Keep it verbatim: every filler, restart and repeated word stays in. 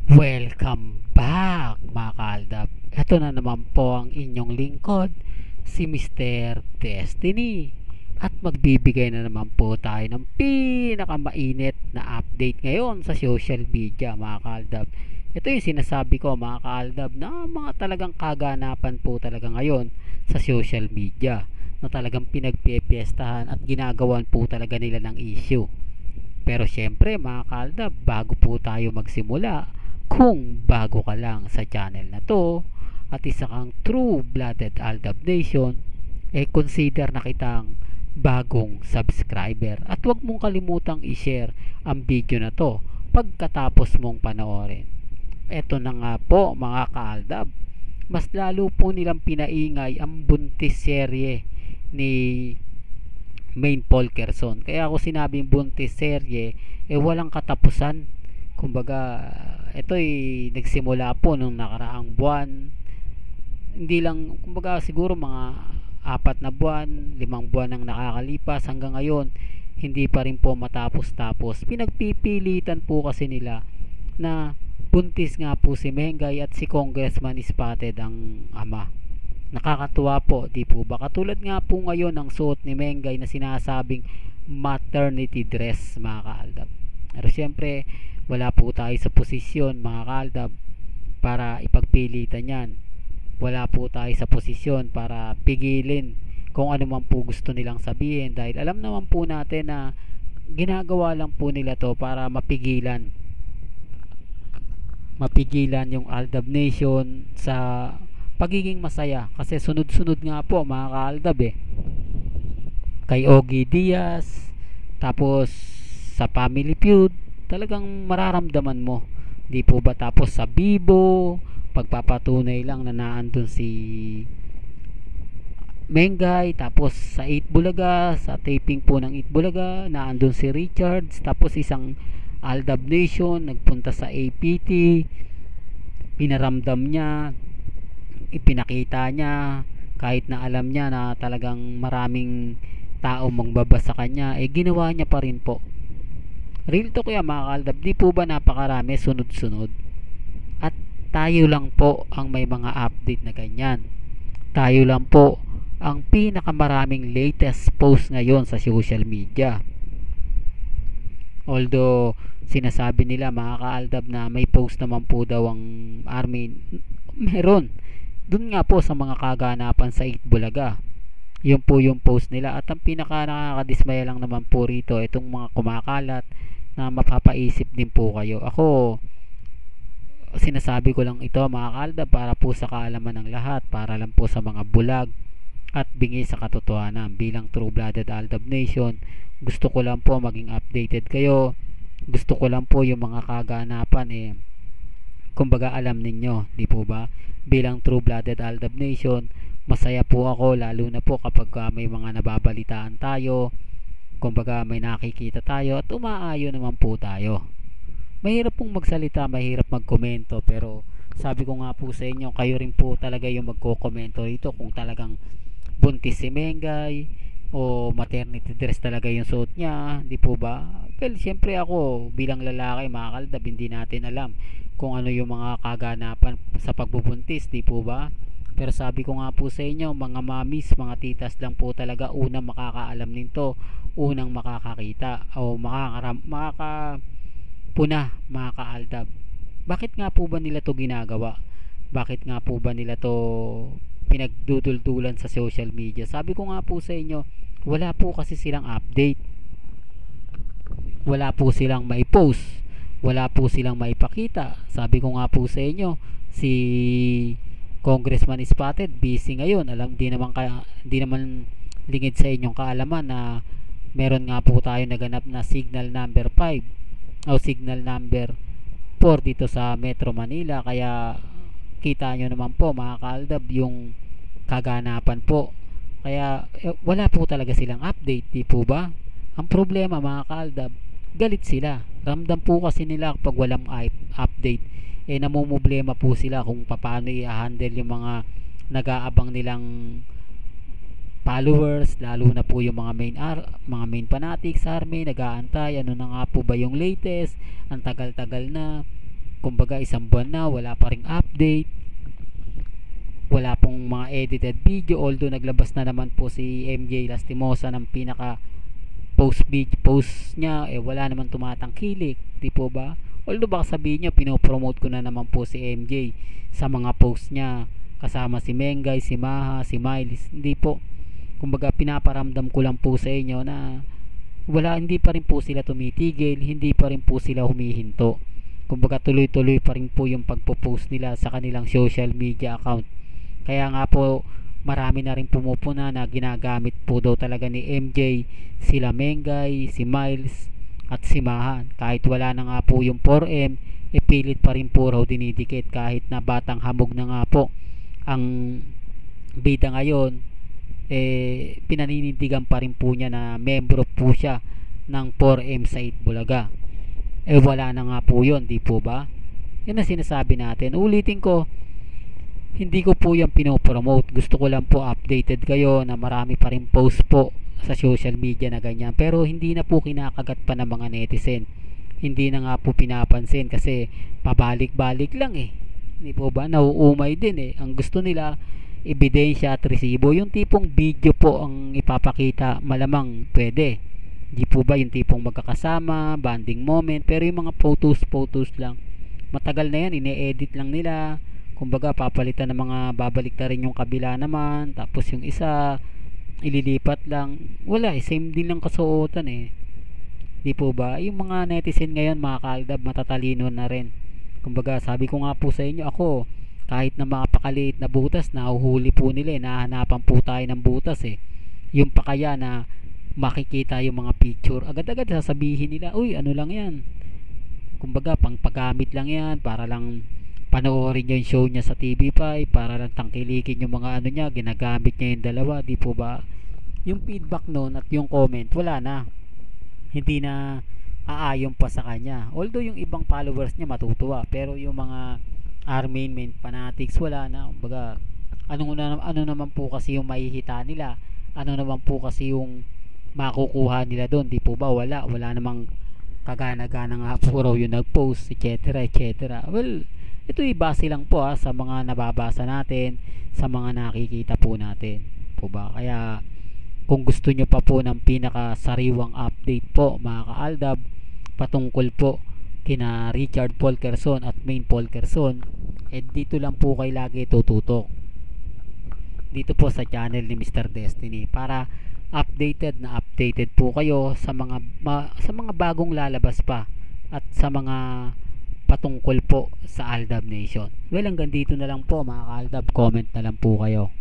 Welcome back mga kaaldab. Ito na naman po ang inyong lingkod, si mister Destiny. At magbibigay na naman po tayo ng pinakamainit na update ngayon sa social media mga kaaldab. Ito yung sinasabi ko mga kaaldab na mga talagang kaganapan po talaga ngayon sa social media na talagang pinagpipiestahan at ginagawan po talaga nila ng issue. Pero syempre mga kaaldab, bago po tayo magsimula, kung bago ka lang sa channel na to at isa kang true-blooded Aldab Nation, eh consider na kitang bagong subscriber at huwag mong kalimutang i-share ang video na to pagkatapos mong panoorin. Eto na nga po mga kaaldab, mas lalo po nilang pinaingay ang buntis serye ni Main Paul Quezon. Kaya ako sinabing buntis serye, eh walang katapusan. Kumbaga, ito ay nagsimula po nung nakaraang buwan. Hindi lang, kumbaga siguro mga apat na buwan, limang buwan ang nakakalipas hanggang ngayon, hindi pa rin po matapos-tapos. Pinagpipilitan po kasi nila na buntis nga po si Mengay at si Congressman Spotted ang ama. Nakakatuwa po, di po ba? Katulad nga po ngayon ang suot ni Mengay na sinasabing maternity dress mga kaaldab. Pero syempre, wala po tayo sa posisyon mga kaaldab para ipagpilitan yan. Wala po tayo sa posisyon para pigilin kung ano man po gusto nilang sabihin, dahil alam naman po natin na ginagawa lang po nila to para mapigilan mapigilan yung Aldab Nation sa pagiging masaya, kasi sunod-sunod nga po mga kaaldab eh, kay Ogie Diaz, tapos sa Family Feud, talagang mararamdaman mo, di po ba? Tapos sa Bibo, pagpapatunay lang na naandun si Mengay. Tapos sa eight Bulaga, sa taping po ng eight Bulaga, naandun si Richards. Tapos isang Aldab Nation nagpunta sa A P T, pinaramdam niya, ipinakita niya, kahit na alam niya na talagang maraming tao mangbabasa kanya, eh ginawa niya pa rin po. Real to kaya mga kaaldab, di po ba napakarami sunod-sunod? At tayo lang po ang may mga update na ganyan. Tayo lang po ang pinakamaraming latest post ngayon sa social media. Although sinasabi nila mga kaaldab na may post naman po daw ang army, meron. Doon nga po sa mga kaganapan sa eight Bulaga. Yun po yung post nila. At ang pinaka nakakadismaya lang naman po rito, itong mga kumakalat na mapapaisip din po kayo. Ako, sinasabi ko lang ito mga kalda para po sa kaalaman ng lahat, para lang po sa mga bulag at bingi sa katotohanan. Bilang true-blooded Aldab Nation, gusto ko lang po maging updated kayo. Gusto ko lang po yung mga kaganapan eh, kumbaga alam ninyo, di po ba? Bilang true-blooded Aldab Nation, masaya po ako, lalo na po kapag uh, may mga nababalitaan tayo, kumbaga may nakikita tayo at umaayo naman po tayo. Mahirap pong magsalita, mahirap magkomento, pero sabi ko nga po sa inyo, kayo rin po talaga yung magko-komento rito kung talagang buntis si Mengay o maternity dress talaga yung suot niya, di po ba? Well, syempre ako bilang lalaki mga kaldab, hindi natin alam kung ano yung mga kaganapan sa pagbubuntis, di po ba? Pero sabi ko nga po sa inyo, mga mamis, mga titas lang po talaga unang makakaalam nito, unang makakakita o makakaram, makakapuna mga kaaldab. Bakit nga po ba nila to ginagawa? Bakit nga po ba nila to pinagduduldulan sa social media? Sabi ko nga po sa inyo, wala po kasi silang update. Wala po silang may post. Wala po silang maipakita. Sabi ko nga po sa inyo, si Congressman Spotted busy ngayon. Alam, di naman kaya, di naman lingid sa inyong kaalaman na meron nga po tayo naganap na signal number five o signal number four dito sa Metro Manila. Kaya kita nyo naman po mga kaaldab yung kaganapan po. Kaya eh, wala po talaga silang update, di po ba? Ang problema mga kaaldab, galit sila. Ramdam po kasi nila kapag walang update, eh namumblema po sila kung paano i-handle yung mga nag-aabang nilang followers, lalo na po yung mga main ar mga main fanatics army, nag-aantay ano na nga po ba yung latest, ang tagal-tagal na. Kumbaga isang buwan na wala pa ring update, wala pong mga edited video, although naglabas na naman po si M J Lastimosa ng pinaka post video post niya, eh wala naman tumatangkilik, di po ba? Although baka sabihin niya pinopromote ko na naman po si M J sa mga post niya kasama si Mengay, si Maha, si Miles, hindi po. Kumbaga pinaparamdam ko lang po sa inyo na wala, hindi pa rin po sila tumitigil, hindi pa rin po sila humihinto. Kumbaga tuloy-tuloy pa rin po yung pagpo-post nila sa kanilang social media account. Kaya nga po marami na rin pumupuna na ginagamit po daw talaga ni M J sila Mengay, si Miles at si Mahan. Kahit wala na nga po yung four M, ipilit pa rin po raw dinidikit kahit na batang hamog na nga po ang bida ngayon, eh pinaninindigan pa rin po niya na membro po siya ng four M sa Itbulaga. Eh wala na nga po yun, di po ba? Yan ang sinasabi natin. Ulitin ko, hindi ko po yan pinopromote, gusto ko lang po updated kayo na marami pa rin post po sa social media na ganyan, pero hindi na po kinakagat pa ng mga netizen, hindi na nga po pinapansin kasi pabalik-balik lang eh, hindi po ba? Nauumay din eh, ang gusto nila ebidensya at resibo, yung tipong video po ang ipapakita, malamang pwede, di po ba? Yung tipong magkakasama, bonding moment, pero yung mga photos photos lang, matagal na yan, ine-edit lang nila. Kumbaga papalitan ng mga, babalik na rin yung kabila naman, tapos yung isa ililipat lang, wala eh, same din lang kasuotan eh, di po ba? Yung mga netizen ngayon mga kaaldab, matatalino na rin. Kumbaga sabi ko nga po sa inyo, ako kahit na mapakaliit na butas, nahuhuli po nila eh, nahanapan po tayo ng butas eh. Yung pa kaya na makikita yung mga picture, agad-agad sasabihin nila, uy ano lang yan, kumbaga pang paggamit lang yan, para lang panoorin niya yung show niya sa T V five, para lang tangkilikin yung mga ano niya, ginagamit niya yung dalawa, di po ba? Yung feedback noon at yung comment, wala na, hindi na aayon pa sa kanya. Although yung ibang followers niya matutuwa, pero yung mga army main fanatics, wala na. Kumbaga ano, na, ano naman po kasi yung mahihita nila, ano naman po kasi yung makukuha nila doon, di po ba? Wala, wala namang kagana-gana nga po raw yung nag-post, etc etc. Well, ito ibase lang po ha, sa mga nababasa natin, sa mga nakikita po natin po ba. Kaya kung gusto nyo pa po ng pinaka sariwang update po mga kaaldab patungkol po kina Richard Polkerson at Maine Polkerson, eh dito lang po kayo lagi tututok dito po sa channel ni Mister Destiny, para updated na updated po kayo sa mga ma, sa mga bagong lalabas pa at sa mga patungkol po sa Aldab Nation. Well, hanggang dito na lang po mga ka-Aldab, comment na lang po kayo.